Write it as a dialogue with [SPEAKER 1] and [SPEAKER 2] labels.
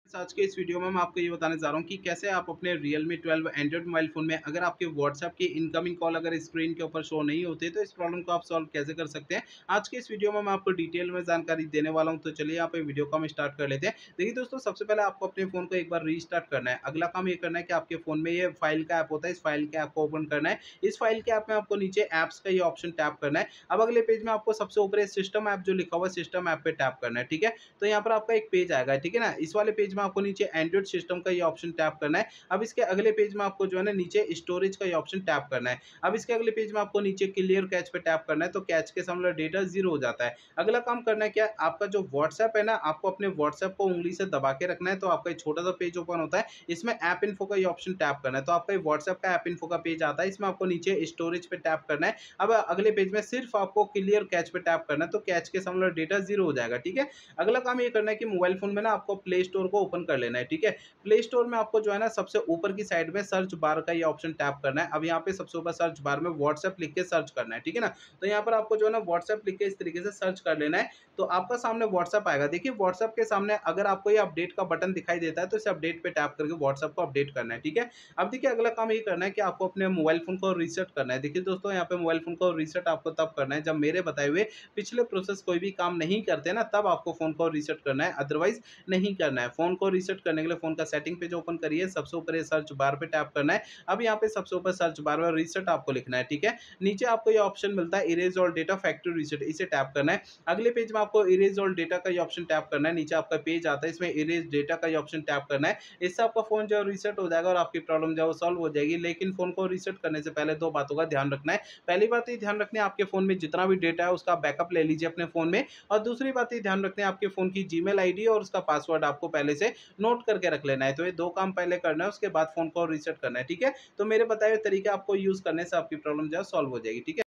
[SPEAKER 1] आज के इस वीडियो में मैं आपको ये बताने जा रहा हूँ कि कैसे आप अपने Realme 12 एंड्रॉइड मोबाइल फ़ोन में अगर आपके व्हाट्सएप की इनकमिंग कॉल अगर स्क्रीन के ऊपर शो नहीं होती तो इस प्रॉब्लम को आप सॉल्व कैसे कर सकते हैं। आज के इस वीडियो में मैं आपको डिटेल में जानकारी देने वाला हूँ, तो चलिए यहाँ पे वीडियो को हम स्टार्ट कर लेते हैं। देखिए दोस्तों, सबसे पहले आपको अपने फ़ोन को एक बार रीस्टार्ट करना है। अगला काम ये करना है कि आपके फ़ोन में ये फाइल का ऐप होता है, इस फाइल के ऐप को ओपन करना है। इस फाइल के ऐप में आपको नीचे ऐप्स का ये ऑप्शन टैप करना है। अब अगले पेज में आपको सबसे ऊपर सिस्टम ऐप जो लिखा हुआ है, सिस्टम ऐप पे टैप करना है, ठीक है। तो यहाँ पर आपका एक पेज आएगा, ठीक है ना। इस वाले पेज में आपको नीचे एंड्रॉइड सिस्टम का ये ऑप्शन टैप करना है। अब इसके अगले पेज में आपको जो है ना नीचे स्टोरेज का ये ऑप्शन टैप करना है। अब इसके अगले पेज में आपको नीचे क्लियर कैच पे टैप करना है, तो कैच के सामने डेटा जीरो हो जाता है। अगला काम करना है क्या, आपका जो व्हाट्सएप है ना, आपको अपने व्हाट्सएप को उंगली से दबा के रखना है, तो आपका एक छोटा सा पेज ओपन होता है। इसमें ऐप इन्फो का ये ऑप्शन टैप करना है, तो आपका व्हाट्सएप का ऐप इन्फो का पेज आता है। इसमें आपको नीचे स्टोरेज पे टैप करना है। अब अगले पेज में सिर्फ आपको क्लियर कैच पे टैप करना है, तो कैच के सामने डेटा जीरो हो जाएगा, ठीक है। अगला काम ये करना है कि मोबाइल फोन में ना आपको प्ले स्टोर को ओपन कर लेना है, ठीक है। प्ले स्टोर में आपको जो है ना सबसे ऊपर की साइड में सर्च बार का ये ऑप्शन टैप करना है। अब यहाँ पे सबसे ऊपर सर्च बार में व्हाट्सएप लिख के सर्च करना है, ठीक है ना। तो यहाँ पर आपको जो है ना व्हाट्सएप लिख के इस तरीके से सर्च कर लेना है, तो आपका सामने व्हाट्सएप आएगा। देखिए व्हाट्सएप के सामने अगर आपको ये अपडेट का बटन दिखाई देता है, तो इसे अपडेट पे टैप करके व्हाट्सएप को अपडेट करना है, ठीक है। अब देखिए अगला काम ये करना है कि आपको अपने मोबाइल फोन को रीसेट करना है। देखिए दोस्तों, यहाँ पे मोबाइल फोन को रीसेट आपको तब करना है जब मेरे बताए हुए पिछले प्रोसेस कोई भी काम नहीं करते ना, तब आपको फोन को रीसेट करना है, अदरवाइज नहीं करना है। फ़ोन को रीसेट करने के लिए फ़ोन का सेटिंग पेज ओपन करिए, सबसे ऊपर ये सर्च बार पे टैप करना है। अब यहाँ पे सबसे ऊपर सर्च बार में रीसेट आपको लिखना है, ठीक है। नीचे आपको ये ऑप्शन मिलता है erase all data factory reset, इसे टैप करना है। अगले पेज में आपको इरेज ऑल डेटा का ये ऑप्शन टैप करना है। नीचे आपका पेज आता है, इसमें इरेज डेटा का ये ऑप्शन टैप करना है। इससे आपका फ़ोन जो है रीसेट हो जाएगा और आपकी प्रॉब्लम जो है वो सॉल्व हो जाएगी। लेकिन फ़ोन को रीसेट करने से पहले 2 बातों का ध्यान रखना है। पहली बात ये ध्यान रखनी है, आपके फ़ोन में जितना भी डेटा है उसका बैकअप ले लीजिए अपने फ़ोन में। और दूसरी बात ये ध्यान रखना है, आपके फ़ोन की जीमेल आईडी और उसका पासवर्ड आपको पहले से नोट करके रख लेना है। तो ये 2 काम पहले करना है, उसके बाद फ़ोन को रीसेट करना है, ठीक है? तो मेरे बताए हुए तरीके आपको यूज़ करने से आपकी प्रॉब्लम जो है सॉल्व हो जाएगी, ठीक है?